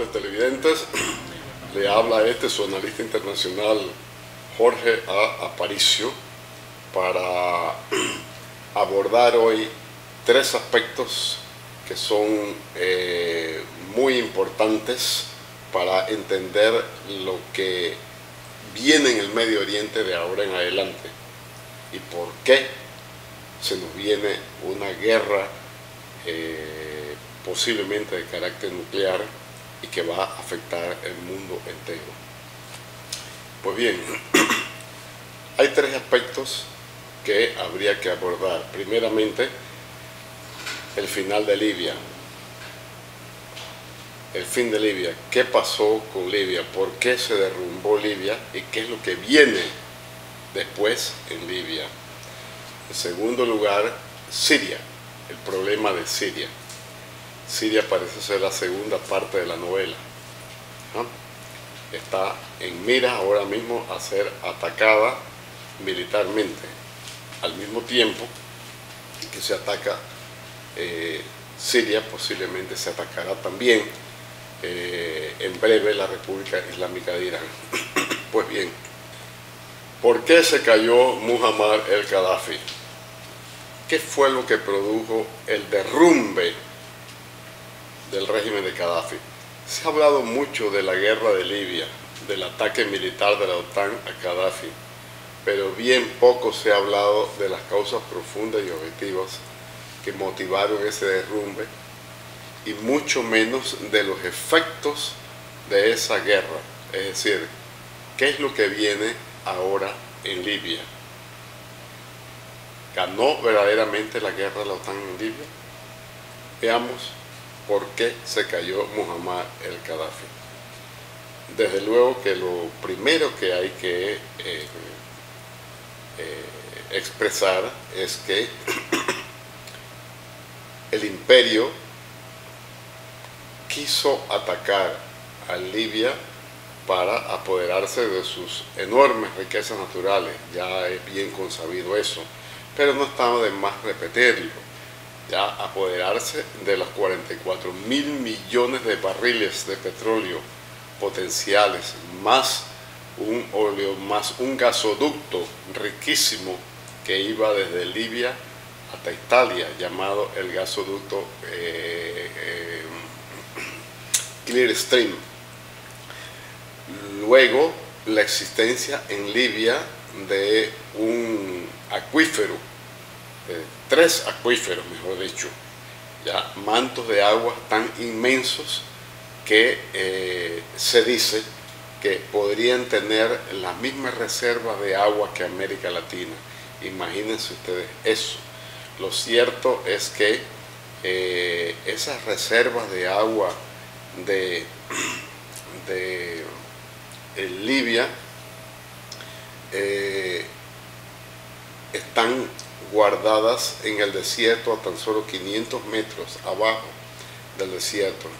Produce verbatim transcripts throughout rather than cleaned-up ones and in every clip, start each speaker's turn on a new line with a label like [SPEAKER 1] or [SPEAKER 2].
[SPEAKER 1] amables televidentes, le habla este su analista internacional Jorge A. Aparicio para abordar hoy tres aspectos que son eh, muy importantes para entender lo que viene en el Medio Oriente de ahora en adelante y por qué se nos viene una guerra eh, posiblemente de carácter nuclear y que va a afectar el mundo entero. Pues bien, hay tres aspectos que habría que abordar. Primeramente, el final de Libia. El fin de Libia. ¿Qué pasó con Libia? ¿Por qué se derrumbó Libia? ¿Y qué es lo que viene después en Libia? En segundo lugar, Siria. El problema de Siria. Siria parece ser la segunda parte de la novela, ¿no? Está en mira ahora mismo a ser atacada militarmente. Al mismo tiempo que se ataca eh, Siria, posiblemente se atacará también eh, en breve la República Islámica de Irán. Pues bien, ¿por qué se cayó Muammar el-Gaddafi? ¿Qué fue lo que produjo el derrumbe del régimen de Gaddafi? Se ha hablado mucho de la guerra de Libia, del ataque militar de la OTAN a Gaddafi, pero bien poco se ha hablado de las causas profundas y objetivas que motivaron ese derrumbe y mucho menos de los efectos de esa guerra. Es decir, ¿qué es lo que viene ahora en Libia? ¿Ganó verdaderamente la guerra de la OTAN en Libia? Veamos por qué se cayó Muammar el-Gaddafi. Desde luego que lo primero que hay que eh, eh, expresar es que el imperio quiso atacar a Libia para apoderarse de sus enormes riquezas naturales. Ya es bien consabido eso, pero no estaba de más repetirlo. Ya apoderarse de los cuarenta y cuatro mil millones de barriles de petróleo potenciales, más un óleo, más un gasoducto riquísimo que iba desde Libia hasta Italia, llamado el gasoducto eh, eh, Clear Stream. Luego, la existencia en Libia de un acuífero, eh, tres acuíferos, mejor dicho, ya mantos de agua tan inmensos que eh, se dice que podrían tener las mismas reservas de agua que América Latina. Imagínense ustedes eso. Lo cierto es que eh, esas reservas de agua de, de, de Libia eh, están guardadas en el desierto a tan solo quinientos metros abajo del desierto.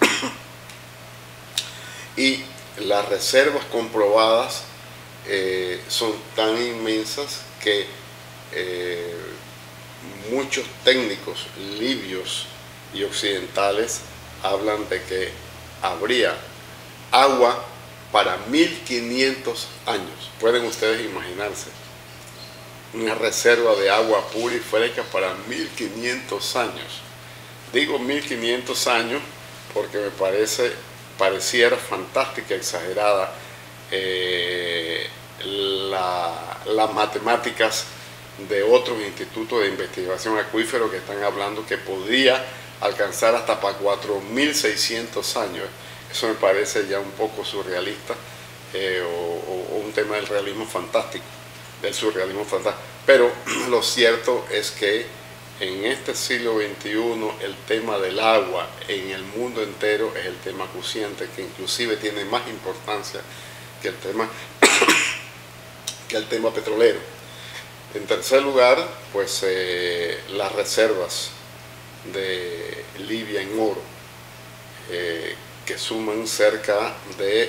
[SPEAKER 1] Y las reservas comprobadas eh, son tan inmensas que eh, muchos técnicos libios y occidentales hablan de que habría agua para mil quinientos años. Pueden ustedes imaginarse una reserva de agua pura y fresca para mil quinientos años. Digo mil quinientos años porque me parece, pareciera fantástica, exagerada eh, la, las matemáticas de otros institutos de investigación acuífero que están hablando que podría alcanzar hasta para cuatro mil seiscientos años. Eso me parece ya un poco surrealista eh, o, o, o un tema del realismo fantástico, del surrealismo fantástico. Pero lo cierto es que en este siglo veintiuno el tema del agua en el mundo entero es el tema acuciante, que inclusive tiene más importancia que el tema, que el tema petrolero. En tercer lugar, pues eh, las reservas de Libia en oro, eh, que suman cerca de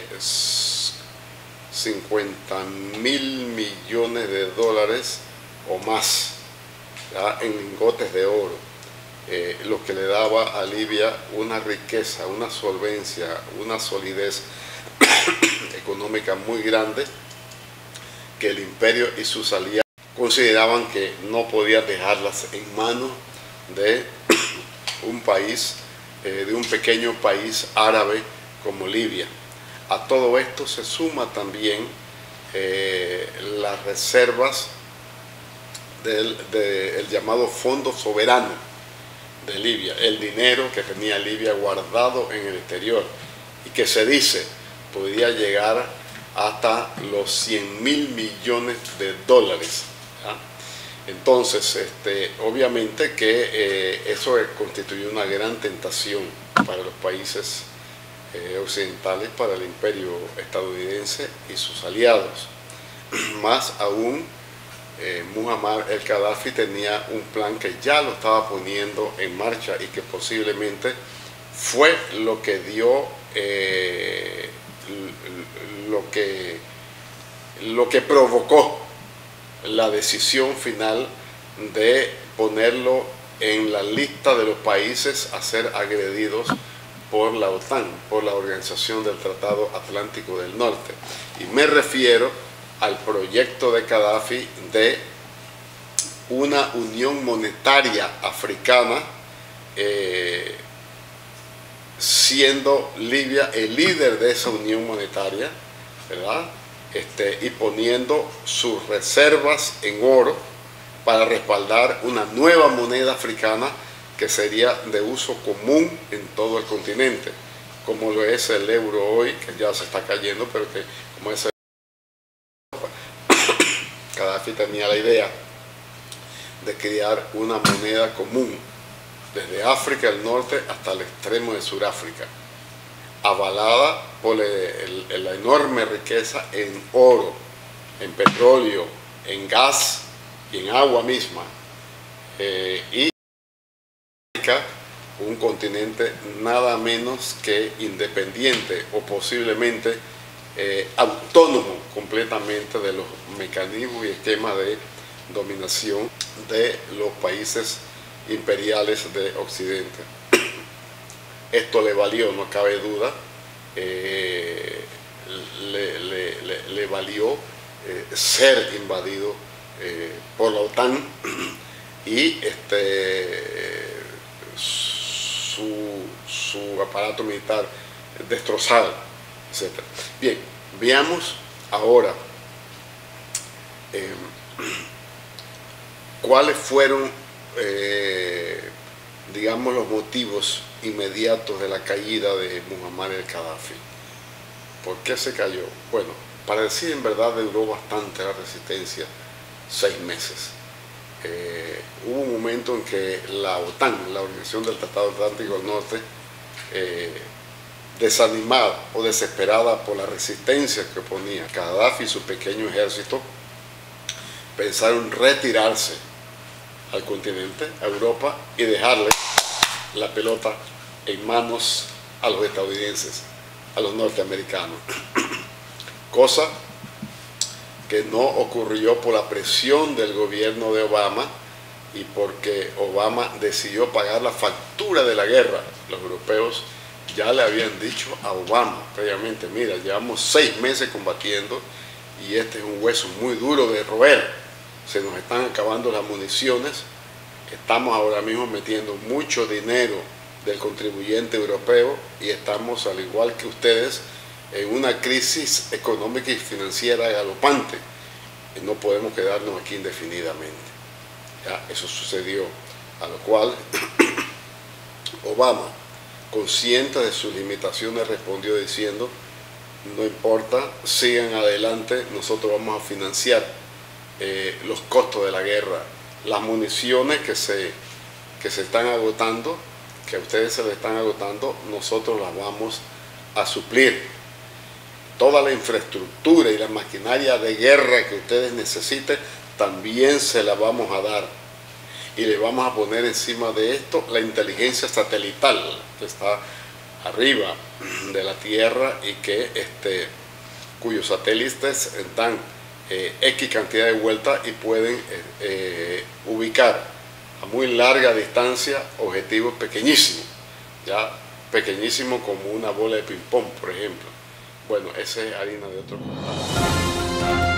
[SPEAKER 1] cincuenta mil millones de dólares o más, ¿ya?, en lingotes de oro. eh, lo que le daba a Libia una riqueza, una solvencia, una solidez económica muy grande, que el imperio y sus aliados consideraban que no podían dejarlas en manos de un país, eh, de un pequeño país árabe como Libia. A todo esto se suma también eh, las reservas del de, el llamado Fondo Soberano de Libia, el dinero que tenía Libia guardado en el exterior y que se dice podría llegar hasta los cien mil millones de dólares. ¿Ya? Entonces, este, obviamente que eh, eso constituyó una gran tentación para los países eh, occidentales, para el imperio estadounidense y sus aliados. Más aún, eh, Muammar el-Gaddafi tenía un plan que ya lo estaba poniendo en marcha y que posiblemente fue lo que dio eh, lo que, lo que provocó la decisión final de ponerlo en la lista de los países a ser agredidos por la OTAN, por la Organización del Tratado Atlántico del Norte. Y me refiero al proyecto de Gaddafi de una unión monetaria africana, eh, siendo Libia el líder de esa unión monetaria, ¿verdad? Este, y poniendo sus reservas en oro para respaldar una nueva moneda africana que sería de uso común en todo el continente, como lo es el euro hoy, que ya se está cayendo, pero que como es el... Gaddafi tenía la idea de crear una moneda común desde África del Norte hasta el extremo de Sudáfrica, avalada por el, el, la enorme riqueza en oro, en petróleo, en gas y en agua misma. Eh, y un continente nada menos que independiente o posiblemente eh, autónomo completamente de los mecanismos y esquemas de dominación de los países imperiales de Occidente. Esto le valió, no cabe duda, eh, le, le, le, le valió eh, ser invadido eh, por la OTAN y este, su, su aparato militar destrozado, etcétera. Bien, veamos ahora eh, cuáles fueron, eh, digamos, los motivos inmediatos de la caída de Muammar el-Gaddafi. ¿Por qué se cayó? Bueno, para decir en verdad duró bastante la resistencia, seis meses. Eh, hubo un momento en que la OTAN, la Organización del Tratado Atlántico del Norte, eh, desanimada o desesperada por la resistencia que ponía Gaddafi y su pequeño ejército, pensaron retirarse al continente, a Europa, y dejarle la pelota en manos a los estadounidenses, a los norteamericanos. Cosa que no ocurrió por la presión del gobierno de Obama y porque Obama decidió pagar la factura de la guerra. Los europeos ya le habían dicho a Obama previamente: mira, llevamos seis meses combatiendo y este es un hueso muy duro de roer, se nos están acabando las municiones, estamos ahora mismo metiendo mucho dinero del contribuyente europeo y estamos, al igual que ustedes, en una crisis económica y financiera galopante. Y no podemos quedarnos aquí indefinidamente. Ya, eso sucedió, a lo cual Obama, consciente de sus limitaciones, respondió diciendo: no importa, sigan adelante, nosotros vamos a financiar eh, los costos de la guerra, las municiones que se, que se están agotando, que a ustedes se les están agotando, nosotros las vamos a suplir. Toda la infraestructura y la maquinaria de guerra que ustedes necesiten, también se la vamos a dar. Y le vamos a poner encima de esto la inteligencia satelital que está arriba de la Tierra y que este, cuyos satélites dan eh, X cantidad de vueltas y pueden eh, eh, ubicar a muy larga distancia objetivos pequeñísimos, ya pequeñísimo como una bola de ping pong, por ejemplo. Bueno, esa es harina de otro costal.